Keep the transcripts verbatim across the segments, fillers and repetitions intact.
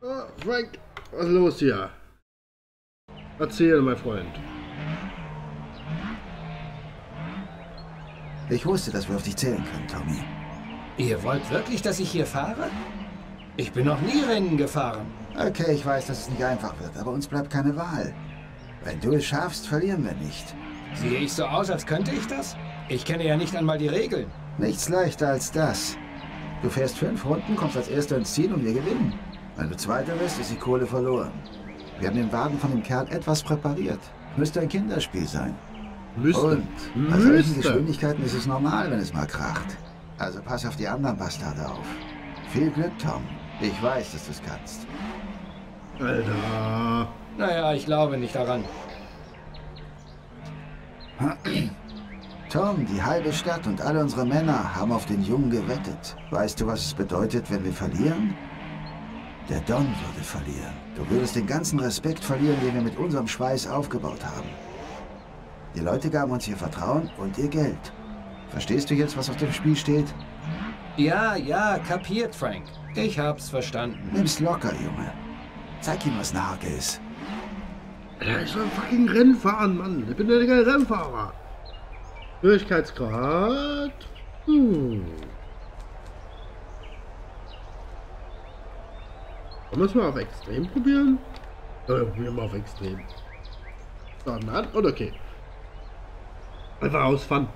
Ah, Frank, was ist los hier? Erzähl, mein Freund. Ich wusste, dass wir auf dich zählen können, Tommy. Ihr wollt wirklich, dass ich hier fahre? Ich bin noch nie Rennen gefahren. Okay, ich weiß, dass es nicht einfach wird, aber uns bleibt keine Wahl. Wenn du es schaffst, verlieren wir nicht. Sehe ich so aus, als könnte ich das? Ich kenne ja nicht einmal die Regeln. Nichts leichter als das. Du fährst fünf Runden, kommst als Erster ins Ziel und wir gewinnen. Wenn du Zweiter bist, ist die Kohle verloren. Wir haben den Wagen von dem Kerl etwas präpariert. Müsste ein Kinderspiel sein. Müsste. Und bei Müsste. solchen Geschwindigkeiten ist es normal, wenn es mal kracht. Also pass auf die anderen Bastarde auf. Viel Glück, Tom. Ich weiß, dass du es kannst. Alter. Naja, ich glaube nicht daran. Tom, die halbe Stadt und alle unsere Männer haben auf den Jungen gewettet. Weißt du, was es bedeutet, wenn wir verlieren? Der Don würde verlieren. Du würdest den ganzen Respekt verlieren, den wir mit unserem Schweiß aufgebaut haben. Die Leute gaben uns ihr Vertrauen und ihr Geld. Verstehst du jetzt, was auf dem Spiel steht? Ja, ja, kapiert, Frank. Ich hab's verstanden. Nimm's locker, Junge. Zeig ihm, was eine Hake ist. Alter, ich soll ein fucking Rennen fahren, Mann. Ich bin ja kein Rennfahrer. Schwierigkeitsgrad. Hm. Wollen wir es mal auf Extrem probieren? Oder probieren wir auf Extrem. Starten an und okay. Einfach ausfahren.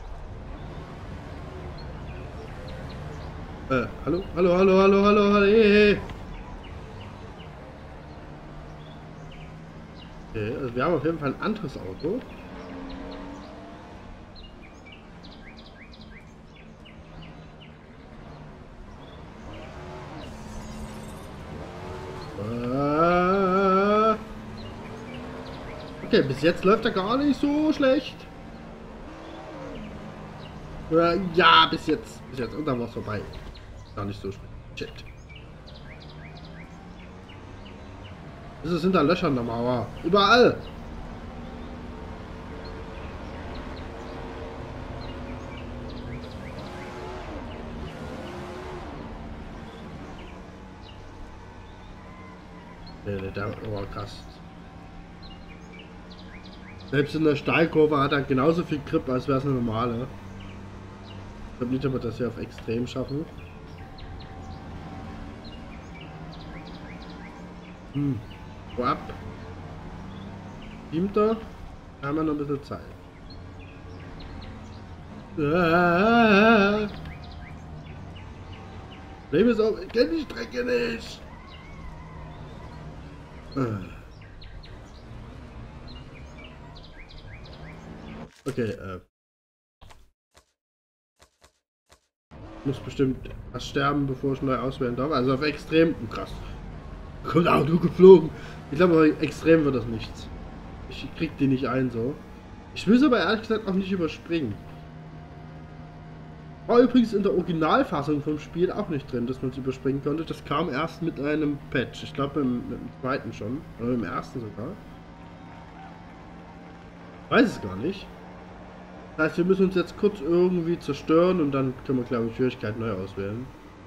Äh, hallo, hallo, hallo, hallo, hallo, hallo, hey. Okay, also wir haben auf jeden Fall ein anderes Auto. Äh, okay, bis jetzt läuft er gar nicht so schlecht. Äh, ja, bis jetzt, bis jetzt, und dann war es vorbei. Gar nicht so schlecht. Shit. Das ist hinter Löchern der Mauer. Überall. Nee, der war krass. Selbst in der Steilkurve hat er genauso viel Grip, als wäre es eine normale. Ich glaube nicht, ob wir das hier auf Extrem schaffen. Hm. Wo ab? Siebter. Da haben wir noch ein bisschen Zeit. Ah. Leben ist auch. Ich kenne die Strecke nicht. Ah. Okay, äh. Ich muss bestimmt was sterben, bevor ich neu auswählen darf. Also auf Extrem. Oh, krass. Kommt Auto geflogen. Ich glaube, aber Extrem wird das nichts. Ich krieg die nicht ein so. Ich will es aber ehrlich gesagt auch nicht überspringen. War übrigens in der Originalfassung vom Spiel auch nicht drin, dass man es überspringen konnte. Das kam erst mit einem Patch. Ich glaube im, im zweiten schon. Oder im ersten sogar. Weiß es gar nicht. Das heißt, wir müssen uns jetzt kurz irgendwie zerstören und dann können wir, glaube ich, Schwierigkeit neu auswählen.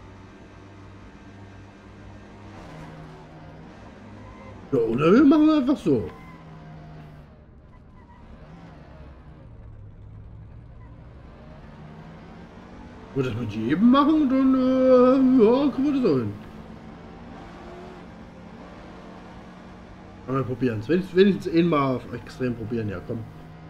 Ja, oder wir machen einfach so. Würde das mit jedem machen, dann äh, ja, können wir das auch hin. Aber wir probieren es. Wenigstens, wenigstens einmal auf Extrem probieren, ja komm.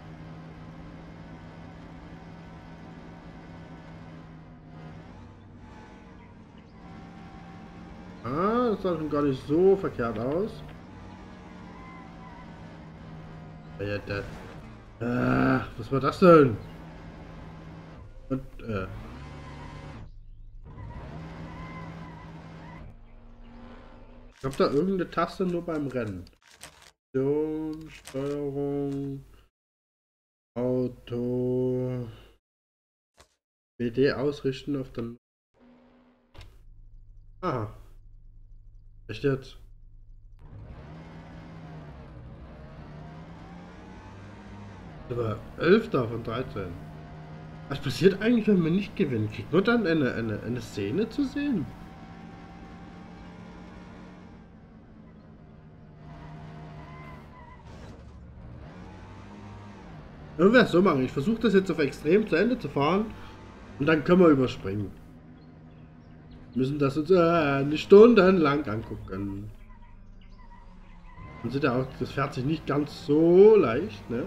Ah, das sah schon gar nicht so verkehrt aus. Ja, das. Ah, was war das denn? Und, äh. Ich hab da irgendeine Taste nur beim Rennen. Steuerung, Steuerung, Auto, B D ausrichten auf den. Ah. Echt jetzt? Aber elf von dreizehn. Was passiert eigentlich, wenn wir nicht gewinnen? Kriegt nur dann eine, eine, eine Szene zu sehen? Dann wäre es so machen. Ich versuche das jetzt auf extrem zu Ende zu fahren und dann können wir überspringen. Wir müssen das uns äh, eine Stunde lang angucken. Man sieht ja auch, das fährt sich nicht ganz so leicht, ne?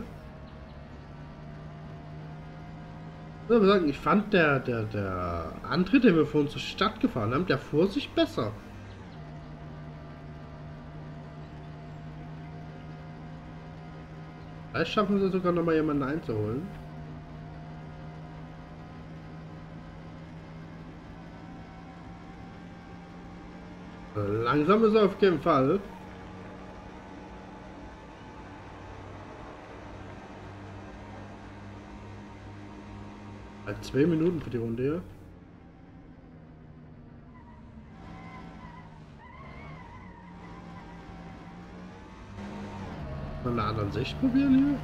Ich muss aber sagen, ich fand der, der, der Antritt, den wir vorhin zur Stadt gefahren haben, der fuhr sich besser. Vielleicht schaffen wir sogar noch mal jemanden einzuholen. Langsam ist er auf jeden Fall. Halt zwei Minuten für die Runde hier. Mal eine andere Sicht probieren hier.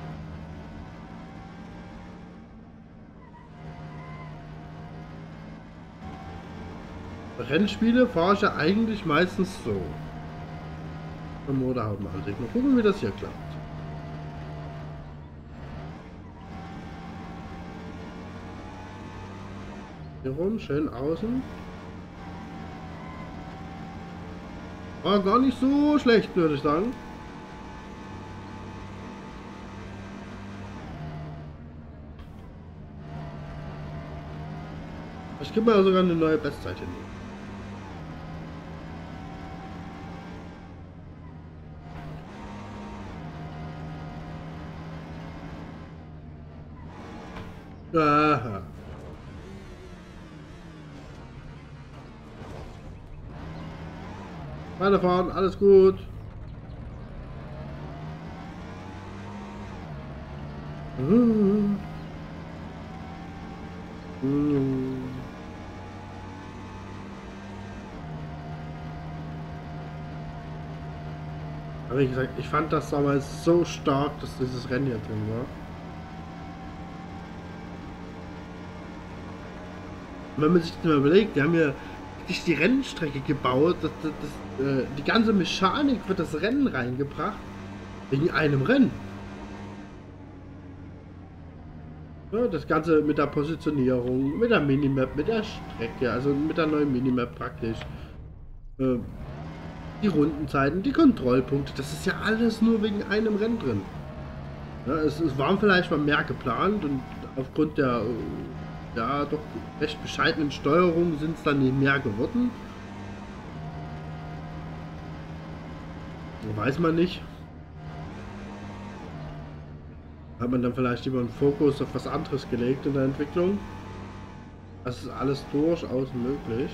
Rennspiele fahre ich ja eigentlich meistens so. Im Motorhaubenansicht. Mal gucken, wie das hier klappt. Hier rum, schön außen. War gar nicht so schlecht, würde ich sagen. Ich gebe mir sogar eine neue Bestzeit hin. Aha. Weiterfahren, alles gut. Mhm. Mhm. Aber wie gesagt, ich fand das damals so stark, dass dieses Rennen hier drin war. Und wenn man sich das mal überlegt, wir haben ja wirklich die Rennstrecke gebaut, das, das, das, äh, die ganze Mechanik für das Rennen reingebracht, wegen einem Rennen. Ja, das Ganze mit der Positionierung, mit der Minimap, mit der Strecke, also mit der neuen Minimap praktisch. Äh, die Rundenzeiten, die Kontrollpunkte, das ist ja alles nur wegen einem Rennen drin. Ja, es, es waren vielleicht mal mehr geplant und aufgrund der ja doch recht bescheidenen Steuerung sind es dann nicht mehr geworden. Weiß man nicht. Hat man dann vielleicht lieber einen Fokus auf was anderes gelegt in der Entwicklung. Das ist alles durchaus möglich.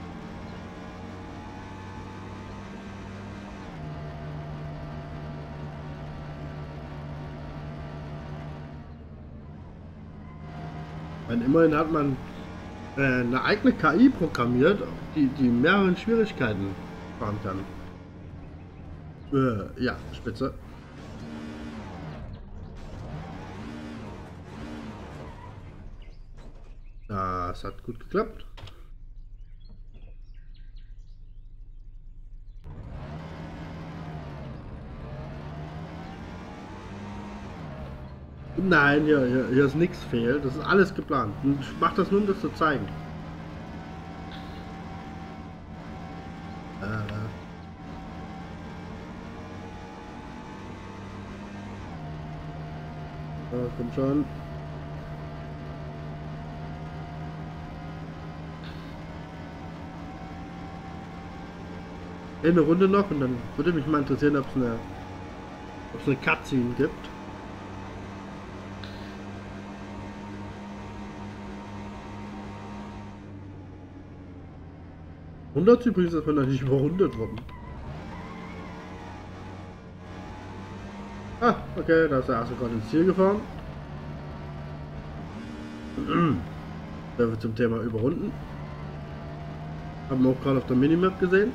Weil immerhin hat man äh, eine eigene K I programmiert, die, die mehreren Schwierigkeiten fahren kann. Äh, ja, spitze. Das hat gut geklappt. Nein, hier, hier, hier ist nichts fehlt. Das ist alles geplant. Und ich mache das nur, um das zu zeigen. Äh. So, komm schon. Eine Runde noch und dann würde mich mal interessieren, ob es eine, ob es eine Cutscene gibt. hundert übrigens ist man noch nicht überrundet worden. Ah, okay, da ist der erste gerade ins Ziel gefahren. Da wird zum Thema überrunden. Haben wir auch gerade auf der Minimap gesehen.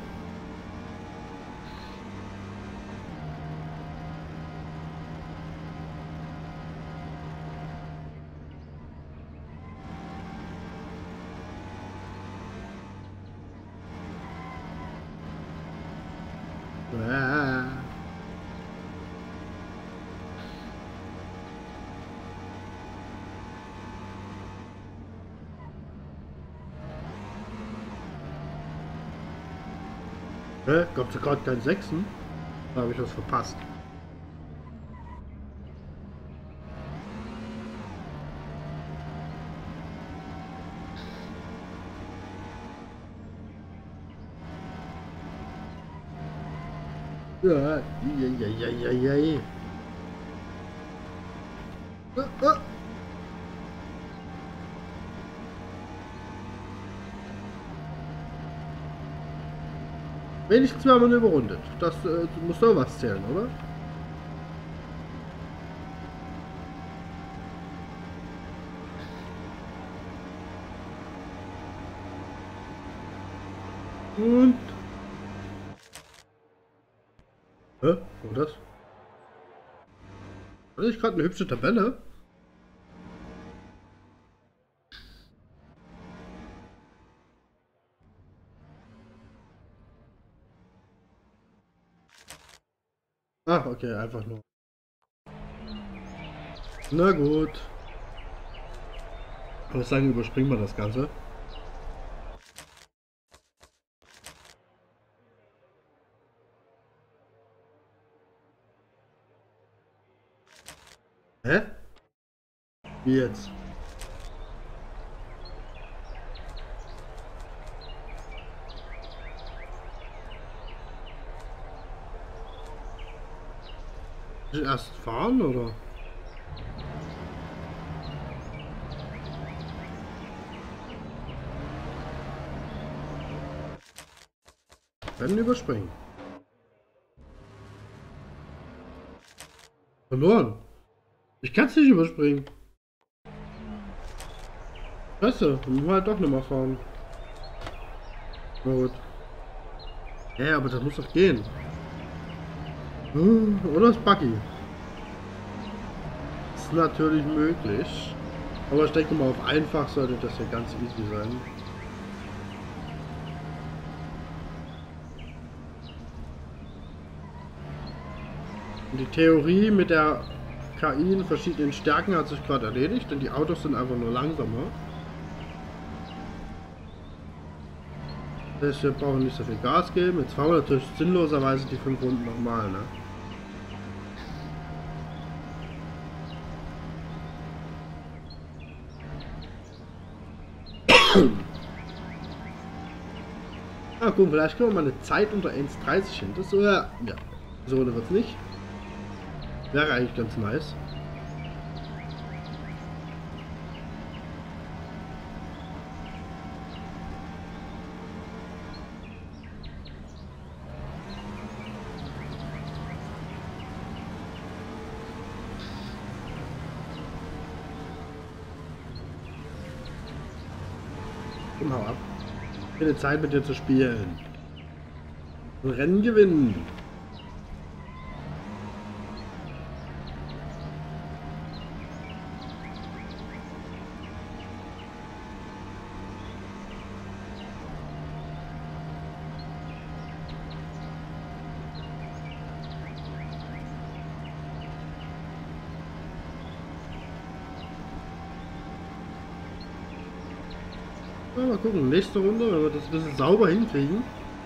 Hä? Gab's ja gerade keinen Sechsen? Da habe ich was verpasst. Ja, ja, ja, ja, ja, ja. Ah, ah. Wenigstens haben wir überrundet. Das äh, muss doch was zählen, oder? Und... Hä? Wo das? Hatte ich gerade eine hübsche Tabelle? Ach, okay, einfach nur. Na gut. Ich würde sagen, überspringen wir das Ganze. Hä? Wie jetzt? Erst fahren, oder? Dann überspringen. Verloren. Ich kann es nicht überspringen. Scheiße, dann müssen wir halt doch nicht mehr fahren. Na gut. Ja, aber das muss doch gehen. Oder ist Buggy? Ist natürlich möglich. Aber ich denke mal, auf einfach sollte das ja ganz easy sein. Und die Theorie mit der K I in verschiedenen Stärken hat sich gerade erledigt, denn die Autos sind einfach nur langsamer. Das heißt, wir brauchen nicht so viel Gas geben. Jetzt fahren wir natürlich sinnloserweise die fünf Runden nochmal, ne? Ah, guck, vielleicht können wir mal eine Zeit unter eins dreißig hin. Das so, ja, ja. So wird es nicht. Wäre eigentlich ganz nice. Komm, hau ab. Keine Zeit mit dir zu spielen. Ein Rennen gewinnen. Ja, mal gucken, nächste Runde, wenn wir das ein bisschen sauber hinkriegen.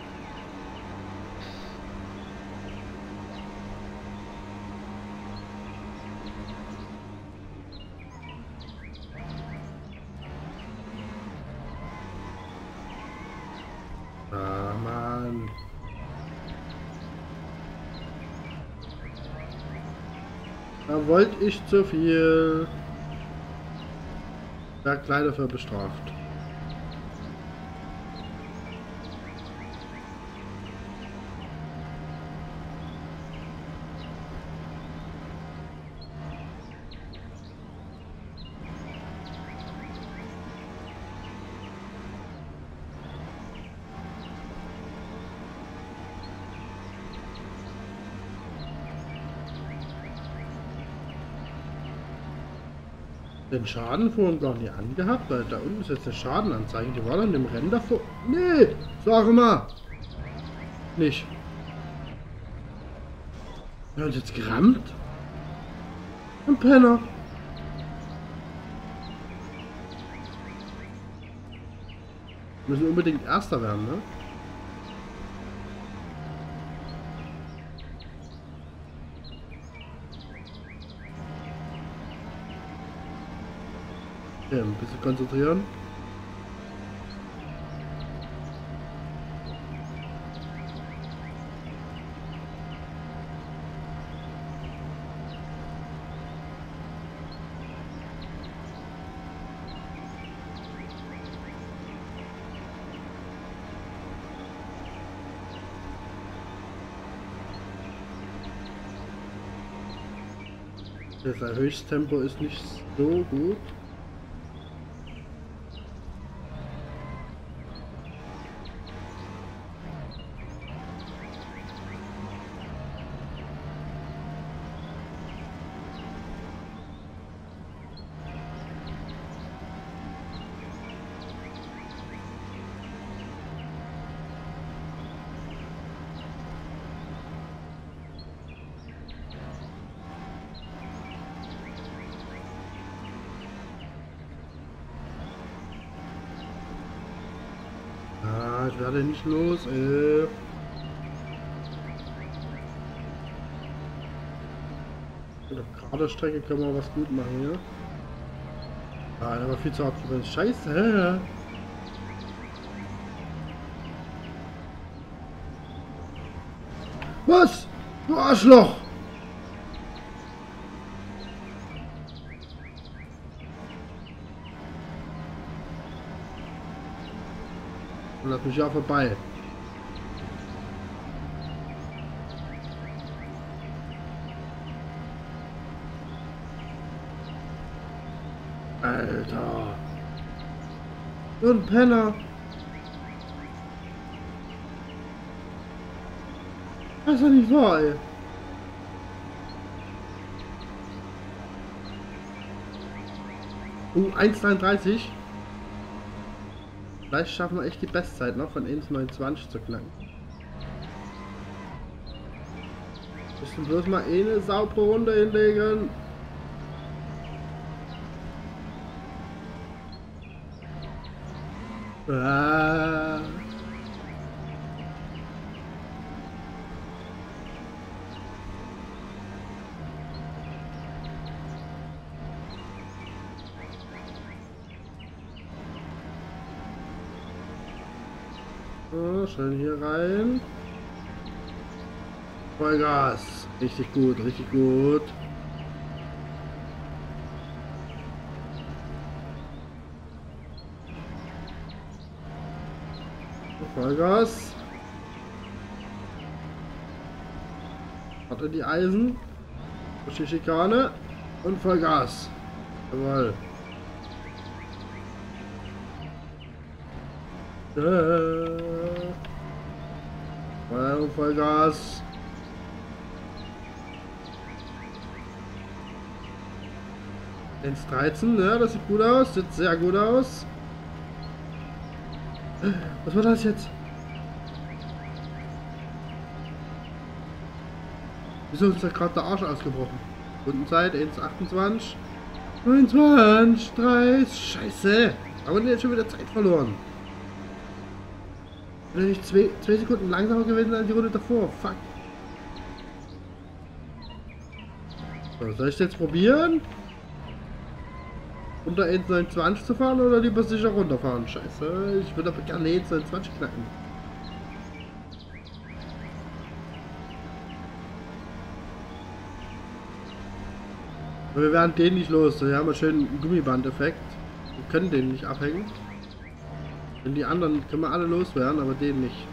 Ah, Mann. Da wollte ich zu viel. Werd gleich dafür bestraft. Den Schaden vorhin gar nicht angehabt, weil da unten ist jetzt eine Schadenanzeige. Die war dann im Rennen davor. Nee, sag mal. Nicht. Wir haben uns jetzt gerammt. Ein Penner. Wir müssen unbedingt Erster werden, ne? Ja, ein bisschen konzentrieren. Das Höchsttempo ist nicht so gut. Ah, ich werde nicht los, ey. Auf gerader Strecke können wir was gut machen hier. Ah, der war viel zu abgebremst. Scheiße. Was? Du Arschloch! Lass mich ja vorbei. Alter. So ein Penner. Das ist doch nicht wahr, ey. Uh, eins dreiunddreißig. Vielleicht schaffen wir echt die Bestzeit noch von eins neunundzwanzig zu knacken. Müssen bloß mal eine saubere Runde hinlegen. Ah. So, schön hier rein. Vollgas. Richtig gut, richtig gut. Vollgas. Warte die Eisen. Durch die Schikane. Und Vollgas. Jawohl. Äh. Vollgas. eins dreizehn, ja, das sieht gut aus. Sieht sehr gut aus. Was war das jetzt? Wieso ist da gerade der Arsch ausgebrochen? Rundenzeit eins achtundzwanzig. neunundzwanzig, dreißig. Scheiße. Aber jetzt schon wieder Zeit verloren. Wenn ich zwei, zwei Sekunden langsamer gewesen als die Runde davor. Fuck. So, soll ich jetzt probieren? Unter eins neunundzwanzig zu fahren oder lieber sicher runterfahren? Scheiße, ich würde aber gerne eins neunundzwanzig knacken. Aber wir werden den nicht los. Wir haben einen schönen Gummiband-Effekt. Wir können den nicht abhängen. Denn die anderen können wir alle loswerden, aber den nicht.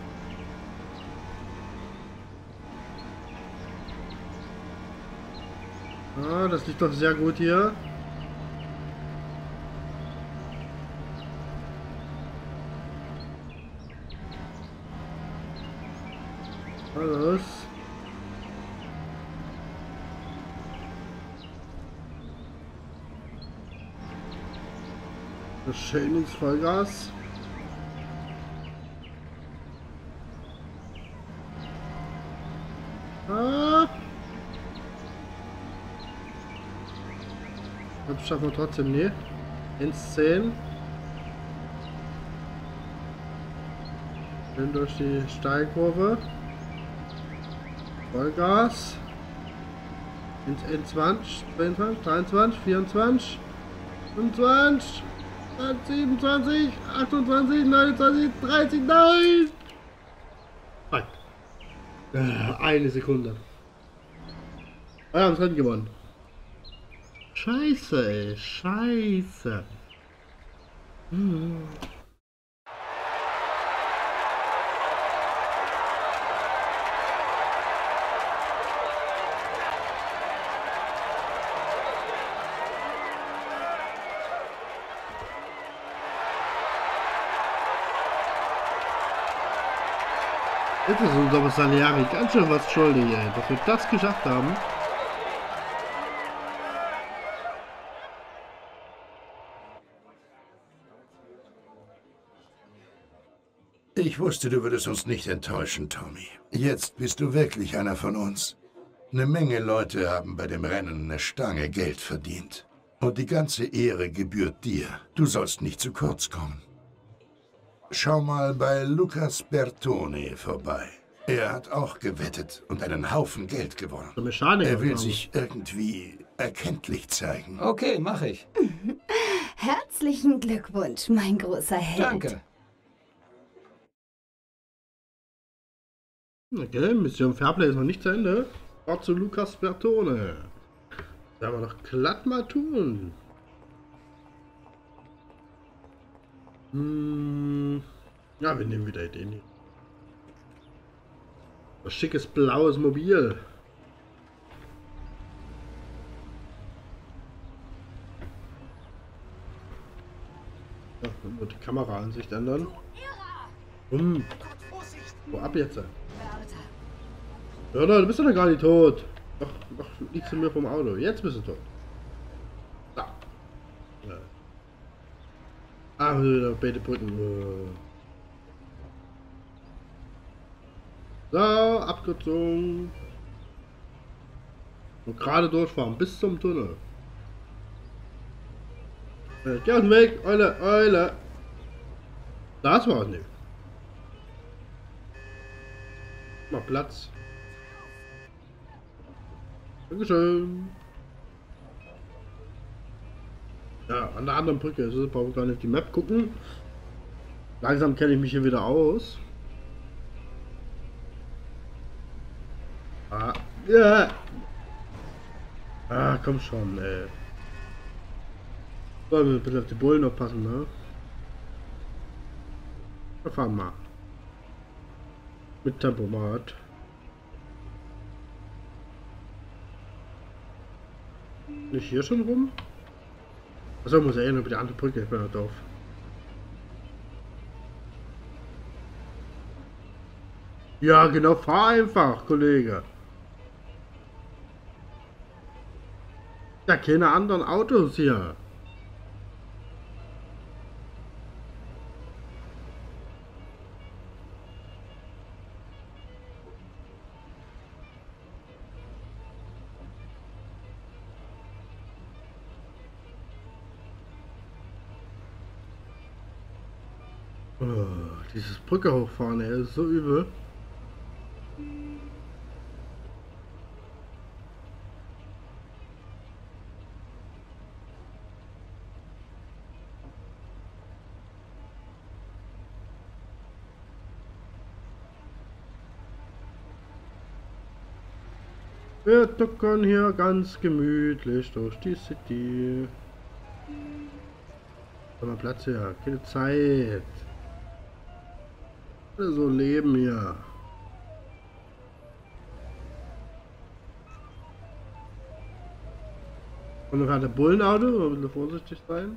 Ah, das liegt doch sehr gut hier. Los. Das schön ins Vollgas. Ah. Das schaffen wir trotzdem nicht. eins zehn. Schön durch die Steilkurve. Vollgas. eins zwanzig, zweiundzwanzig, dreiundzwanzig, vierundzwanzig. fünfundzwanzig, siebenundzwanzig, achtundzwanzig, neunundzwanzig, dreißig, nein! Nein. Äh, eine Sekunde. Wir haben das Rennen gewonnen. Scheiße, ey. Scheiße. Hm. Jetzt ist unser Salieri ganz schön was schuldig, ey, dass wir das geschafft haben. Ich wusste, du würdest uns nicht enttäuschen, Tommy. Jetzt bist du wirklich einer von uns. Eine Menge Leute haben bei dem Rennen eine Stange Geld verdient. Und die ganze Ehre gebührt dir. Du sollst nicht zu kurz kommen. Schau mal bei Lucas Bertone vorbei. Er hat auch gewettet und einen Haufen Geld gewonnen. Er will sich irgendwie erkenntlich zeigen. Okay, mach ich. Herzlichen Glückwunsch, mein großer Held. Danke. Okay, Mission Fairplay ist noch nicht zu Ende. Fahrt zu Lucas Bertone. Das werden wir doch glatt mal tun. Hm. Ja, wir nehmen wieder den hier. Ein schickes blaues Mobil. Ja, dann wird die Kameraansicht ändern. Hm. Wo ab jetzt? Ja, du bist doch noch gar nicht tot. Doch, doch liegst du mir vom Auto. Jetzt bist du tot. Da. Ja. Ah, wieder beide Brücken. So, Abkürzung. Und gerade durchfahren bis zum Tunnel. Ja, geh aus dem Weg, Eule, Eule. Das war's nicht. Mal Platz. Dankeschön. Ja, an der anderen Brücke ist es, brauche ich gar nicht auf die Map gucken. Langsam kenne ich mich hier wieder aus. Ah, ja. Ah, komm schon, ey. Sollen wir bitte auf die Bullen aufpassen, ne? Wir fahren mal. Mit Tempomat. Nicht hier schon rum? Achso, muss er eh nur über die andere Brücke, ich bin ja doof. Ja, genau, fahr einfach, Kollege. Ja, keine anderen Autos hier. Oh, dieses Brücke hochfahren, ey, ist so übel. Wir tuckern hier ganz gemütlich durch die City. Haben wir Platz hier, keine Zeit. So leben hier. Und noch hat der Bullenauto, ein bisschen vorsichtig sein.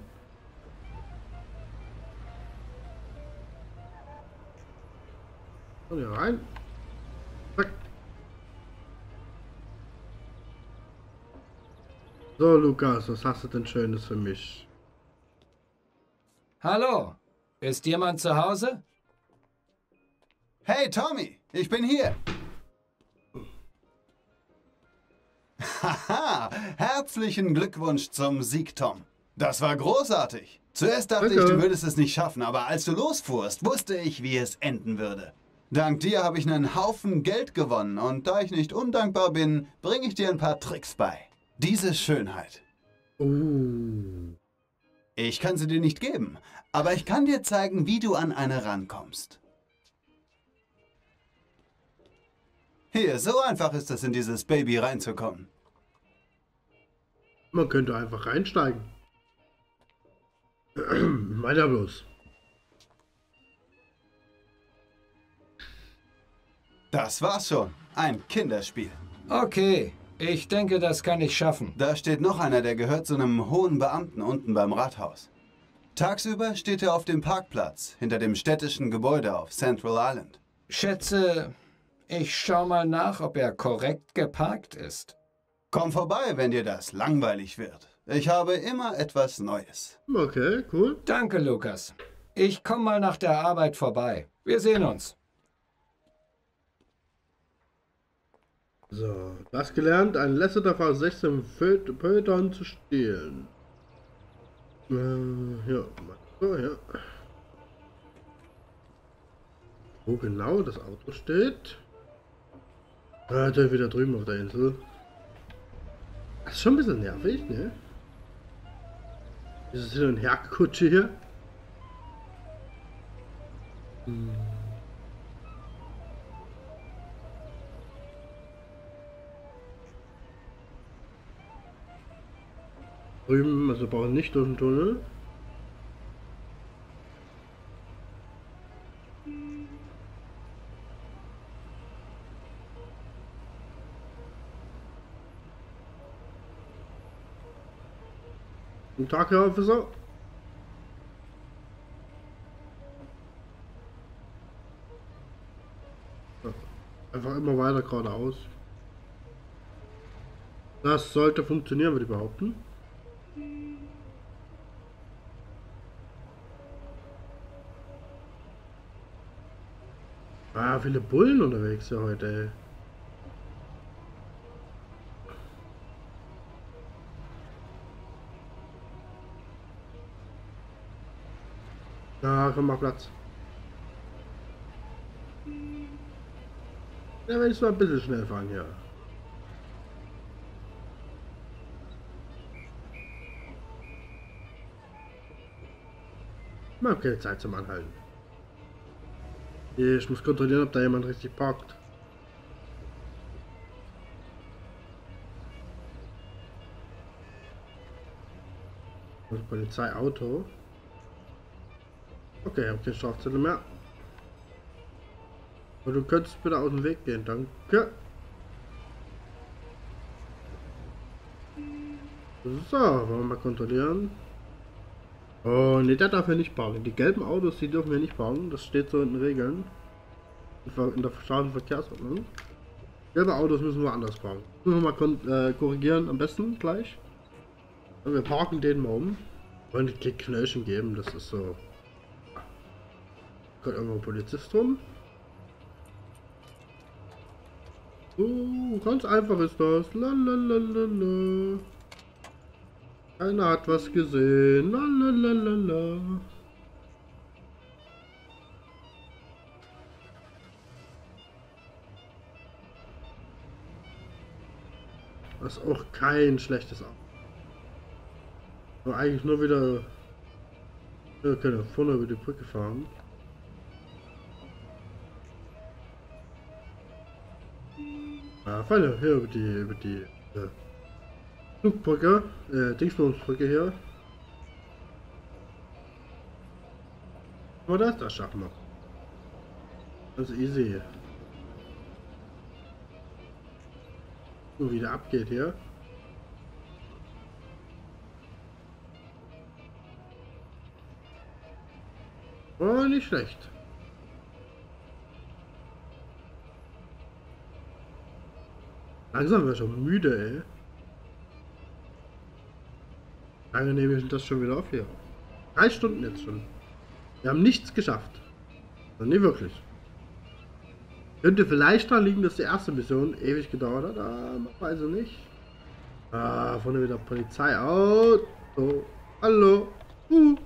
Und hier rein. Zack. So, Lukas, was hast du denn Schönes für mich? Hallo, ist jemand zu Hause? Hey, Tommy, ich bin hier. Haha, herzlichen Glückwunsch zum Sieg, Tom. Das war großartig. Zuerst dachte Danke. ich, du würdest es nicht schaffen, aber als du losfuhrst, wusste ich, wie es enden würde. Dank dir habe ich einen Haufen Geld gewonnen und da ich nicht undankbar bin, bringe ich dir ein paar Tricks bei. Diese Schönheit. Oh. Ich kann sie dir nicht geben, aber ich kann dir zeigen, wie du an eine rankommst. Hier, so einfach ist es, in dieses Baby reinzukommen. Man könnte einfach reinsteigen. Weiter bloß. Das war's schon. Ein Kinderspiel. Okay, ich denke, das kann ich schaffen. Da steht noch einer, der gehört zu einem hohen Beamten unten beim Rathaus. Tagsüber steht er auf dem Parkplatz hinter dem städtischen Gebäude auf Central Island. Schätze, ich schau mal nach, ob er korrekt geparkt ist. Komm vorbei, wenn dir das langweilig wird. Ich habe immer etwas Neues. Okay, cool. Danke, Lukas. Ich komme mal nach der Arbeit vorbei. Wir sehen uns. So, du hast gelernt, ein Lasseter V sechzehn Pötern zu stehlen. Äh, ja, so, ja. Wo genau das Auto steht? Ah, der wieder drüben auf der Insel. Das ist schon ein bisschen nervig, ne? Dieses Hin- und Herkutsche hier. Hm. Drüben, also brauchen nicht durch den Tunnel. Guten Tag, Herr Officer. Ja, einfach immer weiter geradeaus. Das sollte funktionieren, würde ich behaupten. Ah, viele Bullen unterwegs ja heute, ey. Ja, komm mal Platz. Ja, wenn ich mal ein bisschen schnell fahren hier. Ich habe keine Zeit zum Anhalten. Ich muss kontrollieren, ob da jemand richtig parkt. Das Polizeiauto. Okay, ich habe keine Strafzettel mehr. Aber du könntest bitte aus dem Weg gehen, danke. So, wollen wir mal kontrollieren. Oh, ne, der darf ja nicht parken. Die gelben Autos, die dürfen wir nicht parken. Das steht so in den Regeln. In der Straßenverkehrsordnung. Gelbe Autos müssen wir anders parken. Müssen wir mal äh, korrigieren, am besten gleich. Und wir parken den mal um. Wollen die Knöllchen geben, das ist so. Kommt irgendwo ein Polizist rum. So, ganz einfach ist das. Lalalala. Keiner hat was gesehen. Lalalala. Das ist auch kein schlechtes Auto. Aber eigentlich nur wieder. Wir können vorne über die Brücke fahren. Ja, fahren hier über die über die äh, Flugbrücke, äh, Dingsbumsbrücke hier. Aber das, das schaffen wir. Das ist easy. So wie der abgeht hier. Oh, nicht schlecht. Langsam wäre schon müde, ey. Lange nehme ich das schon wieder auf hier. Drei Stunden jetzt schon. Wir haben nichts geschafft. Also nicht wirklich. Könnte vielleicht daran liegen, dass die erste Mission ewig gedauert hat. Ah, weiß ich nicht. Ah, vorne wieder Polizei. Auto. Hallo. Uh.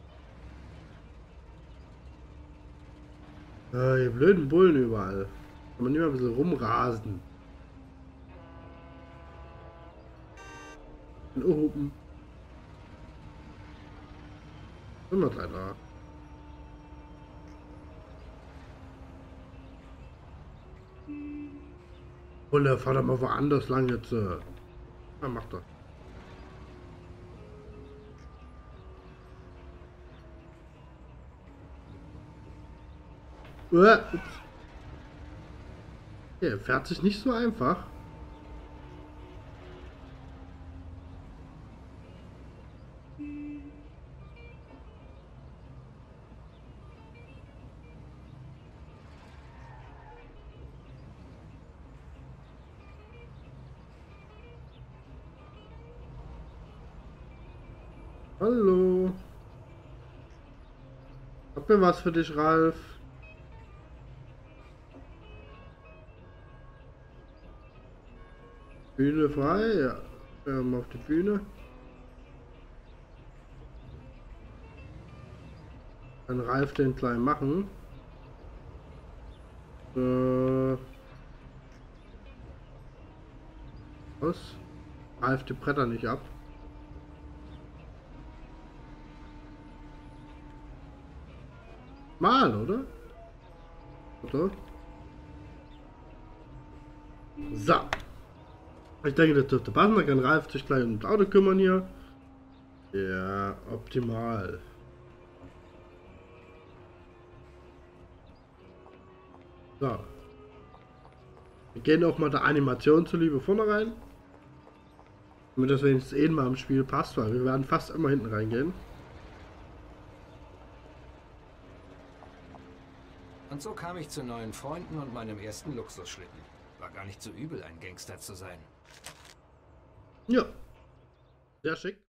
Ah, die blöden Bullen überall. Kann man nicht mal ein bisschen rumrasen. Und oben. Immer gleich da. Oder fahr doch mal woanders lang jetzt. Äh. Ja, mach doch. Uh, ups. Ja, fährt sich nicht so einfach. Hallo. Hab mir was für dich, Ralf. Bühne frei, ja. Ähm, auf die Bühne. Dann Ralf den klein machen. Äh. Was? Ralf die Bretter nicht ab. Mal, oder? Oder? So. Ich denke, das dürfte passen. Da kann Ralf sich gleich um das Auto kümmern hier. Ja, optimal. So. Wir gehen auch mal der Animation zuliebe vorne rein. Damit das wenigstens eh mal im Spiel passt, weil wir werden fast immer hinten reingehen. Und so kam ich zu neuen Freunden und meinem ersten Luxusschlitten. War gar nicht so übel, ein Gangster zu sein. Ja. Sehr schick.